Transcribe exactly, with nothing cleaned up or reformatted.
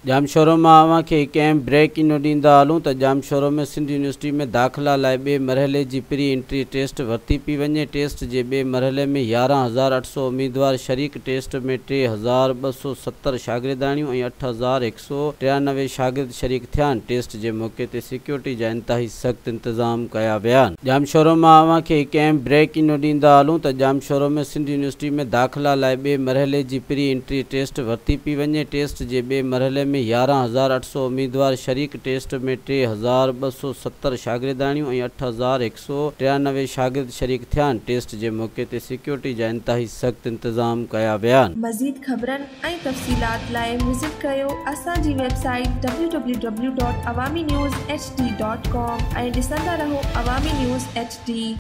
जामशोरो मां अवां खे कंहिं ब्रेक इनो ॾींदा हलूं त जामशोरो में सिंध यूनिवर्सिटी में दाख़िला लाइ ॿिए मरहले जी प्री एंट्री टेस्ट वरिती पई वञे। टेस्ट जे ॿिए मरहले में यारहं हज़ार अठ सौ उम्मीदवार शरीक। टेस्ट में टे हज़ार ॿ सौ सतरि शागिर्दाणियूं ऐं अठ हज़ार हिकु सौ टियानवे शागिर्द शरीक थिया आहिनि। टेस्ट जे मौक़े ते सिक्योरिटी जा इंतिहाई सख़्त इंतज़ाम कया विया आहिनि। जामशोरो मां अवां खे कंहिं ब्रेक इनो ॾींदा हलूं त जामशोरो में सिंध यूनिवर्सिटी में दाख़िला लाइ ॿिए मरहले जी प्री एंट्री टेस्ट वरिती पई वञे। टेस्ट जे ॿिए मरहले में यारहं हज़ार अठ सौ उम्मीदवार शरीक। टेस्ट में टे हज़ार ॿ सौ सतरि शागिर्दाणियूं ऐं अठ हज़ार हिकु सौ टियानवे शागिर्द शरीक थिया आहिनि। टेस्ट जे मौक़े ते सिक्योरिटी जा इंतिहाई सख़्त इंतज़ाम कया विया आहिनि। मज़ीद ख़बरनि ऐं तफ़सीलात लाइ विज़िट कयो असांजी website W W W dot Awami news H D dot com ऐं ॾिसंदा रहो अवामी न्यूज़ एच डी।